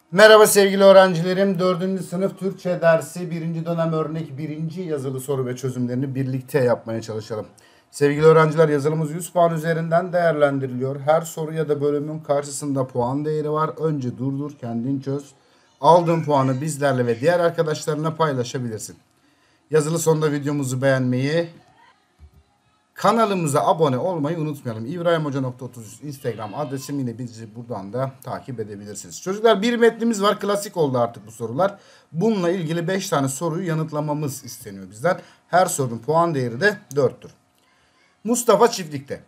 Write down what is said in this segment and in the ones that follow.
Merhaba sevgili öğrencilerim. 4. sınıf Türkçe dersi 1. dönem örnek 1. yazılı soru ve çözümlerini birlikte yapmaya çalışalım. Sevgili öğrenciler, yazılımız 100 puan üzerinden değerlendiriliyor. Her soru ya da bölümün karşısında puan değeri var. Önce durdur, kendin çöz. Aldığın puanı bizlerle ve diğer arkadaşlarına paylaşabilirsin. Yazılı sonunda videomuzu beğenmeyi, kanalımıza abone olmayı unutmayalım. İbrahimhoca.33 Instagram adresim, yine bizi buradan da takip edebilirsiniz. Çocuklar, bir metnimiz var. Klasik oldu artık bu sorular. Bununla ilgili 5 tane soruyu yanıtlamamız isteniyor bizden. Her sorunun puan değeri de 4'tür. Mustafa çiftlikte.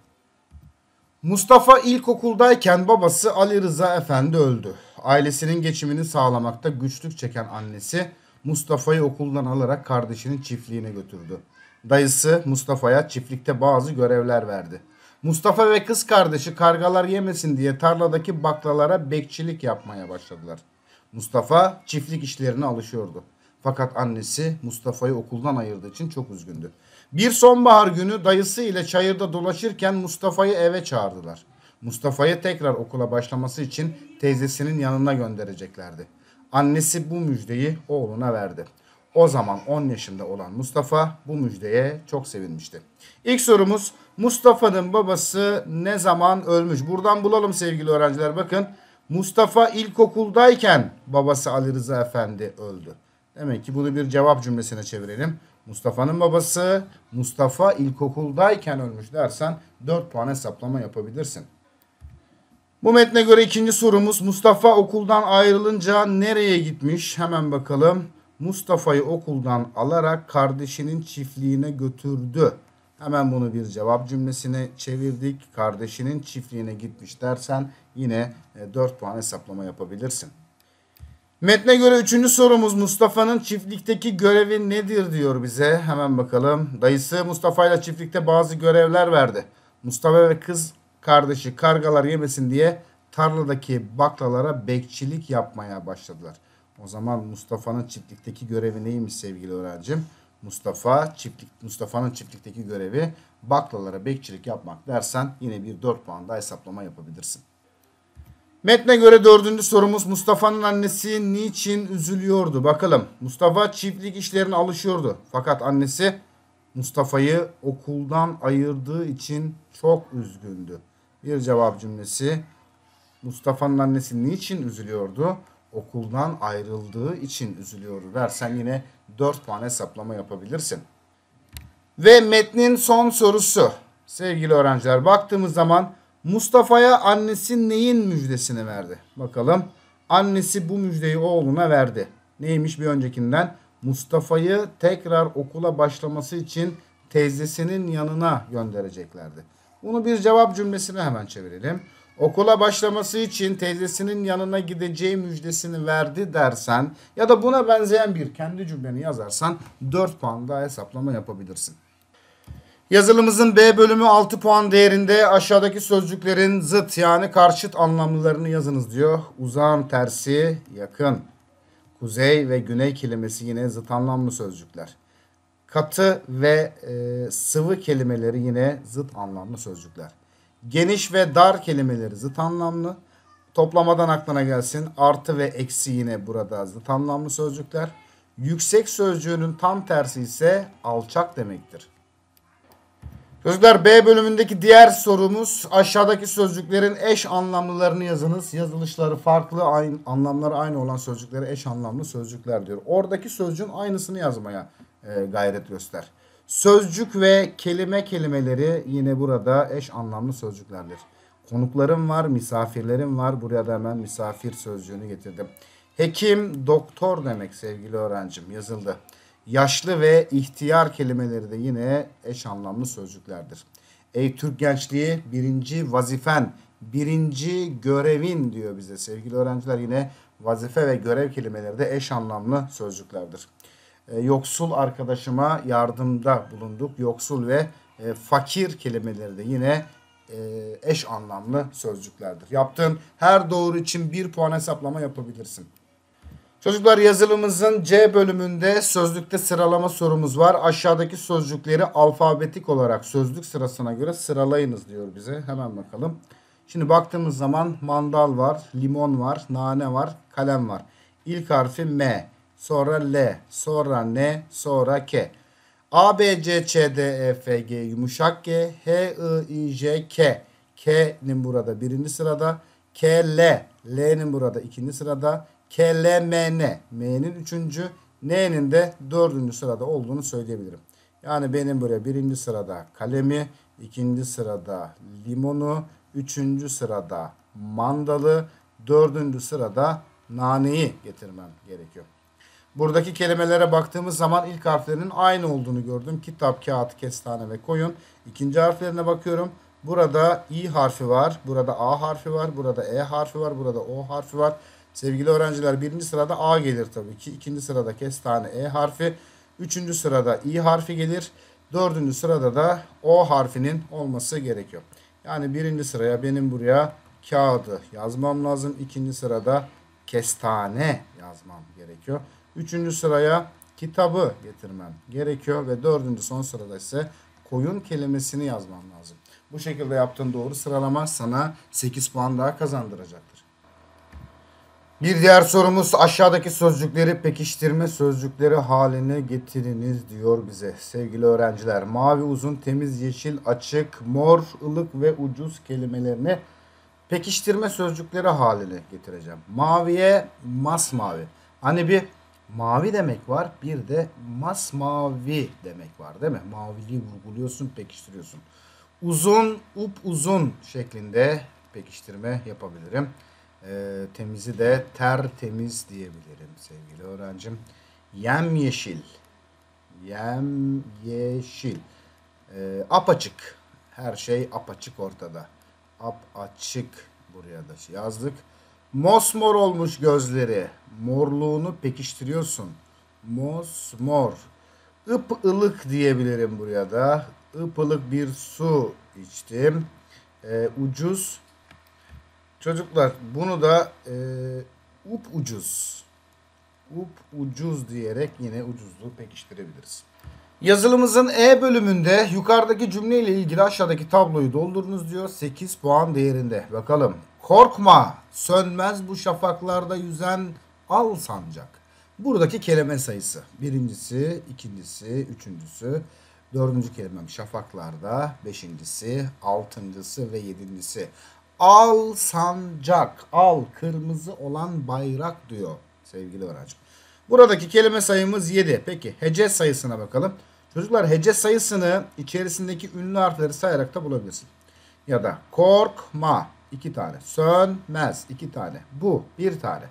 Mustafa ilkokuldayken babası Ali Rıza Efendi öldü. Ailesinin geçimini sağlamakta güçlük çeken annesi Mustafa'yı okuldan alarak kardeşinin çiftliğine götürdü. Dayısı Mustafa'ya çiftlikte bazı görevler verdi. Mustafa ve kız kardeşi kargalar yemesin diye tarladaki baklalara bekçilik yapmaya başladılar. Mustafa çiftlik işlerine alışıyordu. Fakat annesi Mustafa'yı okuldan ayırdığı için çok üzgündü. Bir sonbahar günü dayısı ile çayırda dolaşırken Mustafa'yı eve çağırdılar. Mustafa'yı tekrar okula başlaması için teyzesinin yanına göndereceklerdi. Annesi bu müjdeyi oğluna verdi. O zaman 10 yaşında olan Mustafa bu müjdeye çok sevinmişti. İlk sorumuz, Mustafa'nın babası ne zaman ölmüş? Buradan bulalım sevgili öğrenciler. Bakın, Mustafa ilkokuldayken babası Ali Rıza Efendi öldü. Demek ki bunu bir cevap cümlesine çevirelim. Mustafa'nın babası Mustafa ilkokuldayken ölmüş dersen 4 puan hesaplama yapabilirsin. Bu metne göre ikinci sorumuz, Mustafa okuldan ayrılınca nereye gitmiş? Hemen bakalım. Mustafa'yı okuldan alarak kardeşinin çiftliğine götürdü. Hemen bunu bir cevap cümlesine çevirdik. Kardeşinin çiftliğine gitmiş dersen yine 4 puan hesaplama yapabilirsin. Metne göre üçüncü sorumuz, Mustafa'nın çiftlikteki görevi nedir diyor bize. Hemen bakalım. Dayısı Mustafa ile çiftlikte bazı görevler verdi. Mustafa ve kız kardeşi kargalar yemesin diye tarladaki baklalara bekçilik yapmaya başladılar. O zaman Mustafa'nın çiftlikteki görevi neymiş sevgili öğrencim? Mustafa'nın çiftlikteki görevi baklalara bekçilik yapmak dersen yine bir 4 puan daha hesaplama yapabilirsin. Metne göre dördüncü sorumuz, Mustafa'nın annesi niçin üzülüyordu? Bakalım. Mustafa çiftlik işlerine alışıyordu. Fakat annesi Mustafa'yı okuldan ayırdığı için çok üzgündü. Bir cevap cümlesi. Mustafa'nın annesi niçin üzülüyordu? Okuldan ayrıldığı için üzülüyordu dersen yine 4 puan hesaplama yapabilirsin. Ve metnin son sorusu. Sevgili öğrenciler, baktığımız zaman Mustafa'ya annesi neyin müjdesini verdi? Bakalım. Annesi bu müjdeyi oğluna verdi. Neymiş bir öncekinden? Mustafa'yı tekrar okula başlaması için teyzesinin yanına göndereceklerdi. Bunu bir cevap cümlesine hemen çevirelim. Okula başlaması için teyzesinin yanına gideceği müjdesini verdi dersen ya da buna benzeyen bir kendi cümleni yazarsan 4 puan daha hesaplama yapabilirsin. Yazılımızın B bölümü 6 puan değerinde. Aşağıdaki sözcüklerin zıt yani karşıt anlamlılarını yazınız diyor. Uzağın tersi yakın. Kuzey ve güney kelimesi yine zıt anlamlı sözcükler. Katı ve sıvı kelimeleri yine zıt anlamlı sözcükler. Geniş ve dar kelimeleri zıt anlamlı. Toplamadan aklına gelsin. Artı ve eksi yine burada zıt anlamlı sözcükler. Yüksek sözcüğünün tam tersi ise alçak demektir. Çocuklar, B bölümündeki diğer sorumuz, aşağıdaki sözcüklerin eş anlamlılarını yazınız. Yazılışları farklı, anlamları aynı olan sözcüklere eş anlamlı sözcükler diyor. Oradaki sözcüğün aynısını yazmaya gayret göster. Sözcük ve kelimeleri yine burada eş anlamlı sözcüklerdir. Konuklarım var, misafirlerim var. Buraya da hemen misafir sözcüğünü getirdim. Hekim, doktor demek sevgili öğrencim, yazıldı. Yaşlı ve ihtiyar kelimeleri de yine eş anlamlı sözcüklerdir. Ey Türk gençliği, birinci vazifen, birinci görevin diyor bize sevgili öğrenciler. Yine vazife ve görev kelimeleri de eş anlamlı sözcüklerdir. Yoksul arkadaşıma yardımda bulunduk. Yoksul ve fakir kelimeleri de yine eş anlamlı sözcüklerdir. Yaptığın her doğru için 1 puan hesaplama yapabilirsin. Çocuklar, yazılımızın C bölümünde sözlükte sıralama sorumuz var. Aşağıdaki sözcükleri alfabetik olarak sözlük sırasına göre sıralayınız diyor bize. Hemen bakalım. Şimdi baktığımız zaman mandal var, limon var, nane var, kalem var. İlk harfi M, sonra L, sonra N, sonra K. A, B, C, Ç, D, E, F, G, yumuşak G, H, I, I, J, K. K'nin burada birinci sırada. K, L. L'nin burada ikinci sırada. K, L, M, N. M'nin üçüncü. N'nin de dördüncü sırada olduğunu söyleyebilirim. Yani benim buraya birinci sırada kalemi, ikinci sırada limonu, üçüncü sırada mandalı, dördüncü sırada naneyi getirmem gerekiyor. Buradaki kelimelere baktığımız zaman ilk harflerinin aynı olduğunu gördüm. Kitap, kağıt, kestane ve koyun. İkinci harflerine bakıyorum. Burada İ harfi var. Burada A harfi var. Burada E harfi var. Burada O harfi var. Sevgili öğrenciler, birinci sırada A gelir tabii ki. İkinci sırada kestane E harfi. Üçüncü sırada İ harfi gelir. Dördüncü sırada da O harfinin olması gerekiyor. Yani birinci sıraya benim buraya kağıdı yazmam lazım. İkinci sırada kestane yazmam gerekiyor. Üçüncü sıraya kitabı getirmem gerekiyor. Ve dördüncü son sırada ise koyun kelimesini yazmam lazım. Bu şekilde yaptığın doğru sıralama sana 8 puan daha kazandıracaktır. Bir diğer sorumuz aşağıdaki sözcükleri pekiştirme sözcükleri haline getiriniz diyor bize. Sevgili öğrenciler, mavi, uzun, temiz, yeşil, açık, mor, ılık ve ucuz kelimelerini pekiştirme sözcükleri haline getireceğim. Maviye masmavi. Hani bir mavi demek var, bir de masmavi demek var değil mi? Maviliği vurguluyorsun, pekiştiriyorsun. Uzun, upuzun şeklinde pekiştirme yapabilirim. Temizi de tertemiz diyebilirim sevgili öğrencim. Yemyeşil. Yemyeşil. Apaçık. Her şey apaçık ortada. Apaçık buraya da yazdık. Mosmor olmuş gözleri. Morluğunu pekiştiriyorsun. Mosmor. Ipılık diyebilirim buraya da. Ipılık bir su içtim. Ucuz. Çocuklar bunu da ucuz. Ucuz diyerek yine ucuzluğu pekiştirebiliriz. Yazılımızın E bölümünde yukarıdaki cümleyle ilgili aşağıdaki tabloyu doldurunuz diyor. 8 puan değerinde. Bakalım. Korkma, sönmez bu şafaklarda yüzen al sancak. Buradaki kelime sayısı. Birincisi, ikincisi, üçüncüsü. Dördüncü kelimem şafaklarda. Beşincisi, altıncısı ve yedincisi. Al sancak. Al, kırmızı olan bayrak diyor sevgili öğrencim. Buradaki kelime sayımız 7. Peki hece sayısına bakalım. Çocuklar, hece sayısını içerisindeki ünlü harfleri sayarak da bulabilirsin. Ya da korkma 2 tane. Sönmez 2 tane. Bu 1 tane.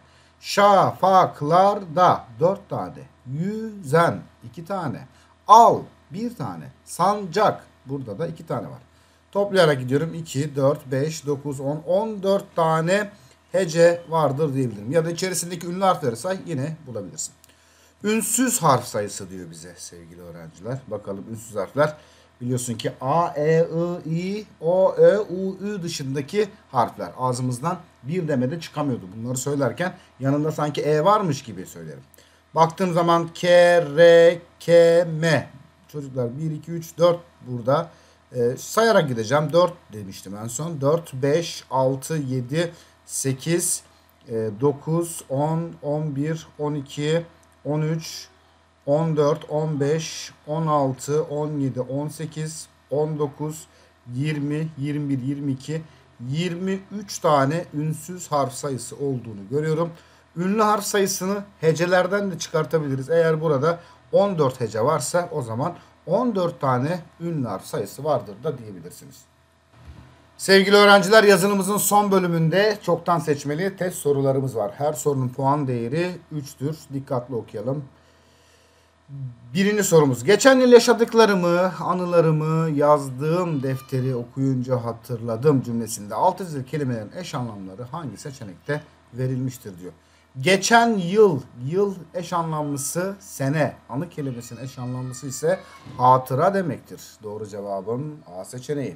Şafaklarda 4 tane. Yüzen 2 tane. Al 1 tane. Sancak burada da 2 tane var. Toplayarak gidiyorum. 2, 4, 5, 9, 10, 14 tane hece vardır diyebilirim. Ya da içerisindeki ünlü harfleri say, yine bulabilirsin. Ünsüz harf sayısı diyor bize sevgili öğrenciler. Bakalım ünsüz harfler. Biliyorsun ki A, E, I, I, O, Ö, U, Ü dışındaki harfler. Ağzımızdan bir demede çıkamıyordu. Bunları söylerken yanında sanki E varmış gibi söylerim. Baktığım zaman K, R, K, M. Çocuklar 1, 2, 3, 4 burada. Sayarak gideceğim. 4 demiştim en son. 4, 5, 6, 7, 8, 9, 10, 11, 12, 13, 14, 15, 16, 17, 18, 19, 20, 21, 22, 23 tane ünsüz harf sayısı olduğunu görüyorum. Ünlü harf sayısını hecelerden de çıkartabiliriz. Eğer burada 14 hece varsa o zaman 14 tane ünlü harf sayısı vardır da diyebilirsiniz. Sevgili öğrenciler, yazılımımızın son bölümünde çoktan seçmeli test sorularımız var. Her sorunun puan değeri 3'tür. Dikkatli okuyalım. Birinci sorumuz. Geçen yıl yaşadıklarımı, anılarımı yazdığım defteri okuyunca hatırladım cümlesinde alt yazılı kelimelerin eş anlamları hangi seçenekte verilmiştir diyor. Geçen yıl, yıl eş anlamlısı sene, anı kelimesinin eş anlamlısı ise hatıra demektir. Doğru cevabım A seçeneği.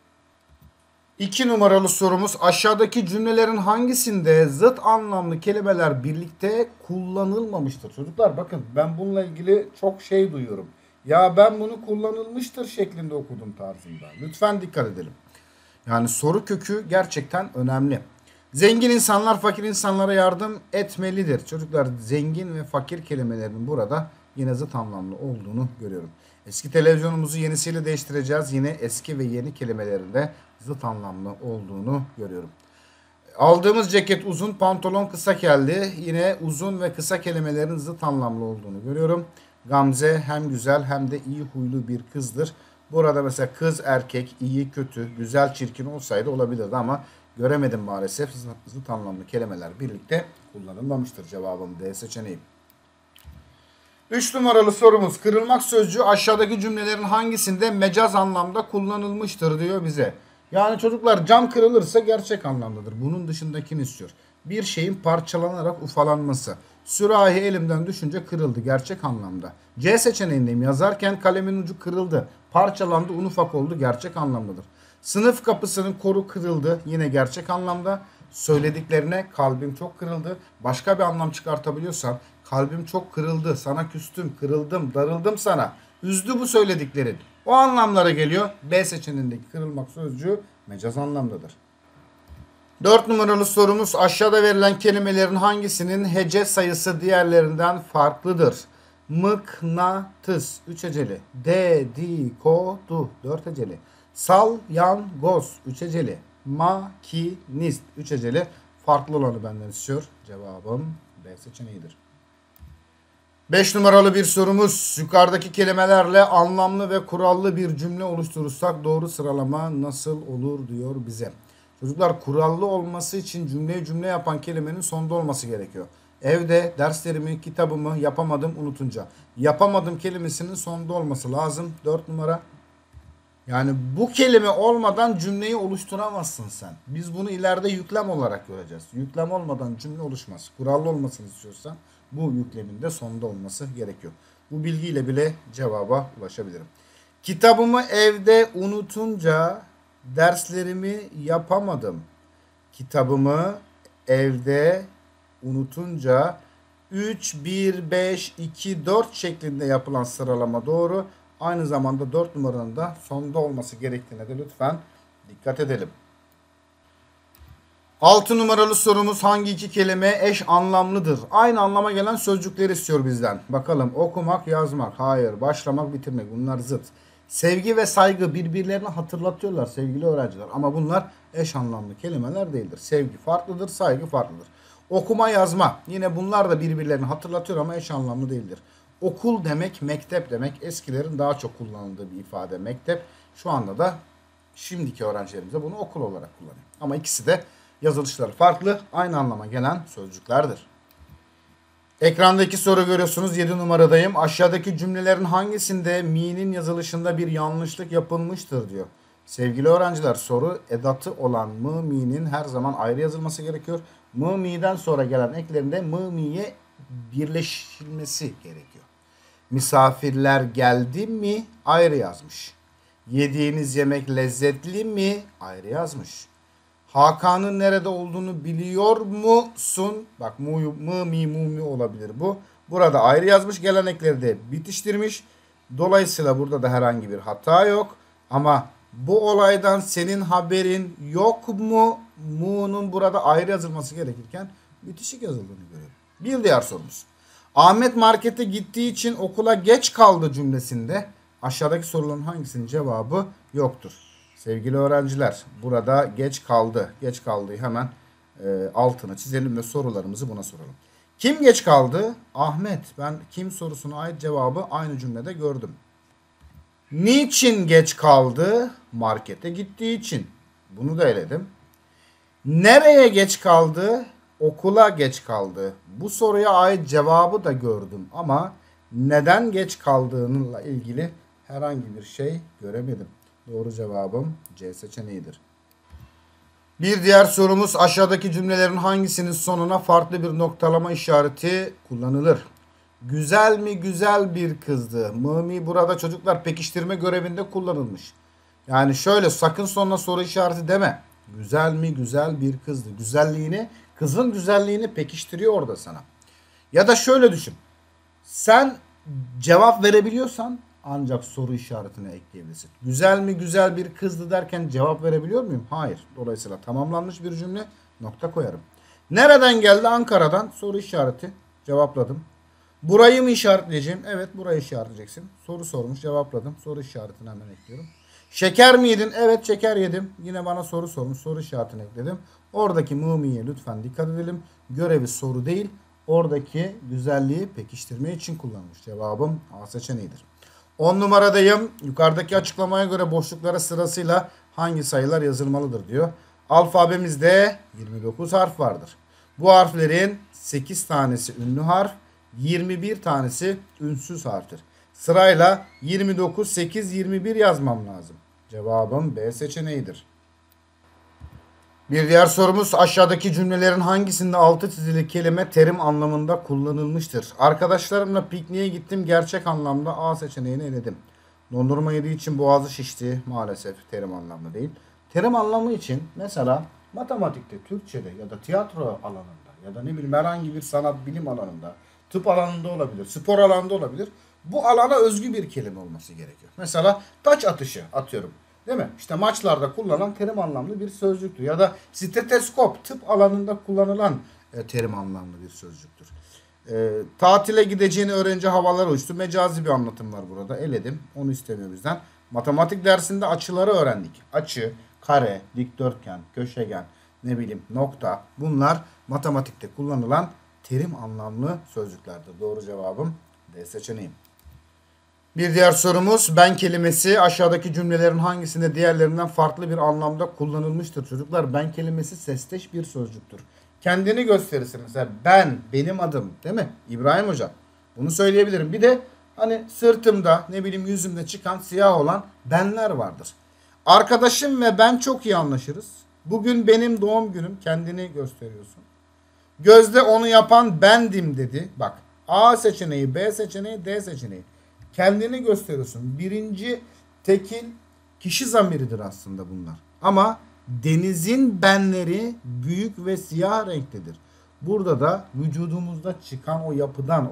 2 numaralı sorumuz, aşağıdaki cümlelerin hangisinde zıt anlamlı kelimeler birlikte kullanılmamıştır? Çocuklar bakın, ben bununla ilgili çok şey duyuyorum. Ya ben bunu kullanılmıştır şeklinde okudum tarzında. Lütfen dikkat edelim. Yani soru kökü gerçekten önemli. Zengin insanlar fakir insanlara yardım etmelidir. Çocuklar, zengin ve fakir kelimelerinin burada yine zıt anlamlı olduğunu görüyorum. Eski televizyonumuzu yenisiyle değiştireceğiz. Yine eski ve yeni kelimelerinde zıt anlamlı olduğunu görüyorum. Aldığımız ceket uzun, pantolon kısa geldi. Yine uzun ve kısa kelimelerin zıt anlamlı olduğunu görüyorum. Gamze hem güzel hem de iyi huylu bir kızdır. Burada mesela kız, erkek, iyi, kötü, güzel, çirkin olsaydı olabilirdi ama göremedim maalesef. Zıt anlamlı kelimeler birlikte kullanılmamıştır. Cevabım D seçeneği. 3 numaralı sorumuz, kırılmak sözcüğü aşağıdaki cümlelerin hangisinde mecaz anlamda kullanılmıştır diyor bize. Yani çocuklar, cam kırılırsa gerçek anlamdadır. Bunun dışındakini istiyor. Bir şeyin parçalanarak ufalanması. Sürahi elimden düşünce kırıldı, gerçek anlamda. C seçeneğindeyim. Yazarken kalemin ucu kırıldı, parçalandı, un ufak oldu, gerçek anlamdadır. Sınıf kapısının koru kırıldı, yine gerçek anlamda. Söylediklerine kalbim çok kırıldı. Başka bir anlam çıkartabiliyorsan, kalbim çok kırıldı, sana küstüm, kırıldım, darıldım sana, üzdü bu söylediklerin, o anlamlara geliyor. B seçeneğindeki kırılmak sözcüğü mecaz anlamdadır. 4 numaralı sorumuz, aşağıda verilen kelimelerin hangisinin hece sayısı diğerlerinden farklıdır? Mıknatıs 3 heceli, dedikodu 4 heceli, salyangoz 3 heceli, makinist 3 heceli. Farklı olanı benden istiyor. Cevabım B seçeneğidir. 5 numaralı bir sorumuz, yukarıdaki kelimelerle anlamlı ve kurallı bir cümle oluşturursak doğru sıralama nasıl olur diyor bize. Çocuklar, kurallı olması için cümleyi cümle yapan kelimenin sonda olması gerekiyor. Evde derslerimi, kitabımı yapamadım unutunca. Yapamadım kelimesinin sonda olması lazım. 4 numara. Yani bu kelime olmadan cümleyi oluşturamazsın sen. Biz bunu ileride yüklem olarak göreceğiz. Yüklem olmadan cümle oluşmaz. Kurallı olmasını istiyorsan bu yüklemin de sonda olması gerekiyor. Bu bilgiyle bile cevaba ulaşabilirim. Kitabımı evde unutunca derslerimi yapamadım. Kitabımı evde unutunca 3, 1, 5, 2, 4 şeklinde yapılan sıralama doğru. Aynı zamanda 4 numaranın da sonda olması gerektiğine de lütfen dikkat edelim. 6 numaralı sorumuz, hangi iki kelime eş anlamlıdır? Aynı anlama gelen sözcükleri istiyor bizden. Bakalım, okumak, yazmak, hayır, başlamak, bitirmek, bunlar zıt. Sevgi ve saygı birbirlerini hatırlatıyorlar sevgili öğrenciler, ama bunlar eş anlamlı kelimeler değildir. Sevgi farklıdır, saygı farklıdır. Okuma, yazma, yine bunlar da birbirlerini hatırlatıyor ama eş anlamlı değildir. Okul demek, mektep demek, eskilerin daha çok kullanıldığı bir ifade mektep. Şu anda da şimdiki öğrencilerimiz de bunu okul olarak kullanıyor. Ama ikisi de yazılışları farklı, aynı anlama gelen sözcüklerdir. Ekrandaki soru görüyorsunuz, 7 numaradayım. Aşağıdaki cümlelerin hangisinde mi'nin yazılışında bir yanlışlık yapılmıştır diyor. Sevgili öğrenciler, soru edatı olan mı mi'nin her zaman ayrı yazılması gerekiyor. Mı mi'den sonra gelen eklerinde mı mi'ye birleşilmesi gerekiyor. Misafirler geldi mi ayrı yazmış. Yediğiniz yemek lezzetli mi ayrı yazmış. Hakan'ın nerede olduğunu biliyor musun? Bak, mı mi olabilir bu. Burada ayrı yazmış. Gelenekleri de bitiştirmiş. Dolayısıyla burada da herhangi bir hata yok. Ama bu olaydan senin haberin yok mu? Mu'nun burada ayrı yazılması gerekirken bitişik yazıldığını görüyorum. Bir diğer sorumuz. Ahmet markete gittiği için okula geç kaldı cümlesinde aşağıdaki soruların hangisinin cevabı yoktur? Sevgili öğrenciler, burada geç kaldı. Geç kaldığı hemen altına çizelim ve sorularımızı buna soralım. Kim geç kaldı? Ahmet. Ben kim sorusuna ait cevabı aynı cümlede gördüm. Niçin geç kaldı? Markete gittiği için. Bunu da eledim. Nereye geç kaldı? Okula geç kaldı. Bu soruya ait cevabı da gördüm ama neden geç kaldığıyla ilgili herhangi bir şey göremedim. Doğru cevabım C seçeneğidir. Bir diğer sorumuz, aşağıdaki cümlelerin hangisinin sonuna farklı bir noktalama işareti kullanılır? Güzel mi güzel bir kızdı. Mı burada çocuklar pekiştirme görevinde kullanılmış. Yani şöyle, sakın sonuna soru işareti deme. Güzel mi güzel bir kızdı. Güzelliğini, kızın güzelliğini pekiştiriyor orada sana. Ya da şöyle düşün. Sen cevap verebiliyorsan ancak soru işaretine ekleyebilirsin. Güzel mi güzel bir kızdı derken cevap verebiliyor muyum? Hayır. Dolayısıyla tamamlanmış bir cümle, nokta koyarım. Nereden geldi? Ankara'dan. Soru işareti. Cevapladım. Burayı mı işaretleyeceğim? Evet, burayı işaretleyeceksin. Soru sormuş, cevapladım. Soru işaretini hemen ekliyorum. Şeker mi yedin? Evet, şeker yedim. Yine bana soru sormuş, soru işaretini ekledim. Oradaki mı'ye lütfen dikkat edelim. Görevi soru değil, oradaki güzelliği pekiştirme için kullanılmış. Cevabım A seçeneğidir. 10 numaradayım. Yukarıdaki açıklamaya göre boşluklara sırasıyla hangi sayılar yazılmalıdır diyor. Alfabemizde 29 harf vardır. Bu harflerin 8 tanesi ünlü harf, 21 tanesi ünsüz harftir. Sırayla 29, 8, 21 yazmam lazım. Cevabım B seçeneğidir. Bir diğer sorumuz, aşağıdaki cümlelerin hangisinde altı çizili kelime terim anlamında kullanılmıştır? Arkadaşlarımla pikniğe gittim, gerçek anlamda A seçeneğini eledim. Dondurma yediği için boğazı şişti, maalesef terim anlamlı değil. Terim anlamı için mesela matematikte, Türkçe'de ya da tiyatro alanında ya da ne bileyim herhangi bir sanat bilim alanında, tıp alanında olabilir, spor alanında olabilir. Bu alana özgü bir kelime olması gerekiyor. Mesela taç atışı atıyorum. Değil mi? İşte maçlarda kullanılan terim anlamlı bir sözcüktür. Ya da steteskop tıp alanında kullanılan terim anlamlı bir sözcüktür. Tatile gideceğini öğrenci havalar uçtu. Mecazi bir anlatım var burada. Eledim. Onu istemiyor bizden. Matematik dersinde açıları öğrendik. Açı, kare, dikdörtgen, köşegen, ne bileyim nokta. Bunlar matematikte kullanılan terim anlamlı sözcüklerdir. Doğru cevabım D seçeneğim. Bir diğer sorumuz, ben kelimesi aşağıdaki cümlelerin hangisinde diğerlerinden farklı bir anlamda kullanılmıştır? Çocuklar, ben kelimesi sesteş bir sözcüktür. Kendini gösterirse mesela ben, benim adım, değil mi? İbrahim Hoca. Bunu söyleyebilirim. Bir de hani sırtımda, ne bileyim yüzümde çıkan siyah olan benler vardır. Arkadaşım ve ben çok iyi anlaşırız. Bugün benim doğum günüm, kendini gösteriyorsun. Gözde onu yapan bendim dedi. Bak, A seçeneği, B seçeneği, D seçeneği. Kendini gösteriyorsun. Birinci tekil kişi zamiridir aslında bunlar. Ama denizin benleri büyük ve siyah renktedir. Burada da vücudumuzda çıkan o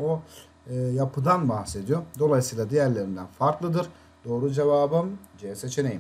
yapıdan bahsediyor. Dolayısıyla diğerlerinden farklıdır. Doğru cevabım C seçeneğim.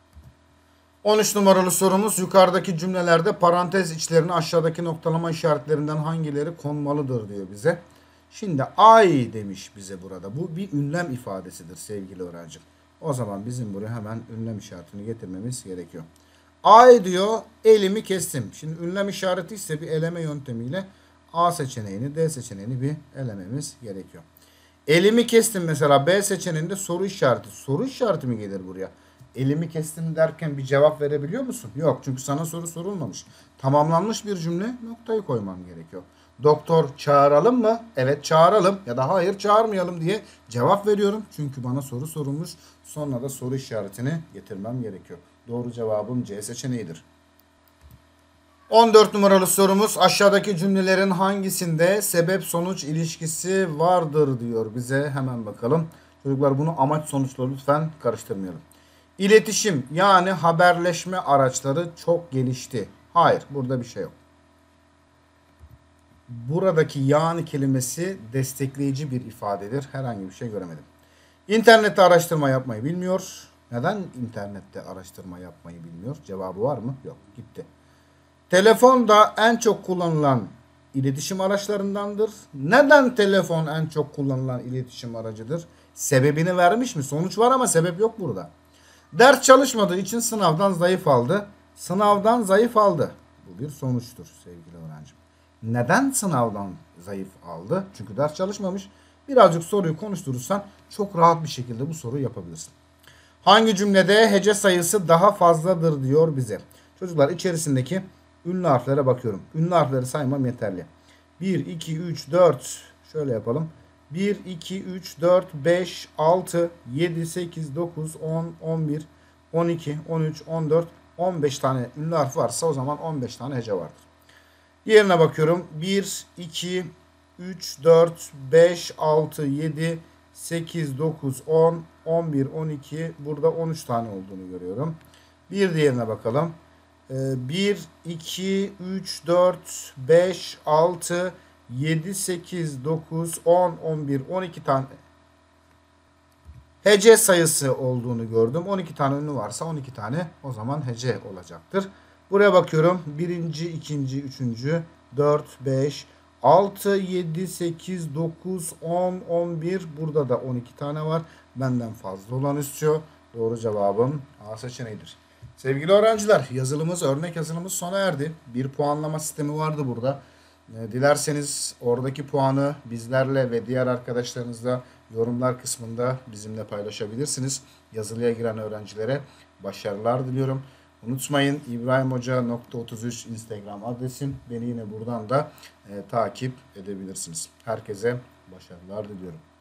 13 numaralı sorumuz, yukarıdaki cümlelerde parantez içlerine aşağıdaki noktalama işaretlerinden hangileri konmalıdır diyor bize. Şimdi ay demiş bize burada. Bu bir ünlem ifadesidir sevgili öğrencim. O zaman bizim buraya hemen ünlem işaretini getirmemiz gerekiyor. Ay diyor, elimi kestim. Şimdi ünlem işareti ise bir eleme yöntemiyle A seçeneğini, D seçeneğini bir elememiz gerekiyor. Elimi kestim mesela, B seçeneğinde soru işareti. Soru işareti mi gelir buraya? Elimi kestim derken bir cevap verebiliyor musun? Yok, çünkü sana soru sorulmamış. Tamamlanmış bir cümle, noktayı koymam gerekiyor. Doktor çağıralım mı? Evet çağıralım, ya da hayır çağırmayalım diye cevap veriyorum. Çünkü bana soru sorulmuş. Sonra da soru işaretini getirmem gerekiyor. Doğru cevabım C seçeneğidir. 14 numaralı sorumuz, aşağıdaki cümlelerin hangisinde sebep sonuç ilişkisi vardır diyor bize. Hemen bakalım. Çocuklar, bunu amaç sonuçla lütfen karıştırmayalım. İletişim yani haberleşme araçları çok gelişti. Hayır, burada bir şey yok. Buradaki yani kelimesi destekleyici bir ifadedir. Herhangi bir şey göremedim. İnternette araştırma yapmayı bilmiyor. Neden internette araştırma yapmayı bilmiyor? Cevabı var mı? Yok, gitti. Telefon da en çok kullanılan iletişim araçlarındandır. Neden telefon en çok kullanılan iletişim aracıdır? Sebebini vermiş mi? Sonuç var ama sebep yok burada. Ders çalışmadığı için sınavdan zayıf aldı. Sınavdan zayıf aldı. Bu bir sonuçtur sevgili öğrencim. Neden sınavdan zayıf aldı? Çünkü ders çalışmamış. Birazcık soruyu konuşturursan çok rahat bir şekilde bu soruyu yapabilirsin. Hangi cümlede hece sayısı daha fazladır diyor bize. Çocuklar, içerisindeki ünlü harflere bakıyorum. Ünlü harfleri saymam yeterli. 1, 2, 3, 4 şöyle yapalım. 1, 2, 3, 4, 5, 6, 7, 8, 9, 10, 11, 12, 13, 14, 15 tane ünlü harf varsa o zaman 15 tane hece vardır. Diğerine bakıyorum. 1, 2, 3, 4, 5, 6, 7, 8, 9, 10, 11, 12. Burada 13 tane olduğunu görüyorum. Bir diğerine bakalım. 1, 2, 3, 4, 5, 6, 7, 8, 9, 10, 11, 12 tane. hece sayısı olduğunu gördüm. 12 tane ünlü varsa 12 tane o zaman hece olacaktır. Buraya bakıyorum. Birinci, ikinci, üçüncü, 4, 5, 6, 7, 8, 9, 10, 11. Burada da 12 tane var. Benden fazla olan istiyor. Doğru cevabım A seçeneğidir. Sevgili öğrenciler, yazılımız, örnek yazılımız sona erdi. Bir puanlama sistemi vardı burada. Dilerseniz oradaki puanı bizlerle ve diğer arkadaşlarınızla yorumlar kısmında bizimle paylaşabilirsiniz. Yazılıya giren öğrencilere başarılar diliyorum. Unutmayın, ibrahimhoca.33 Instagram adresim. Beni yine buradan da takip edebilirsiniz. Herkese başarılar diliyorum.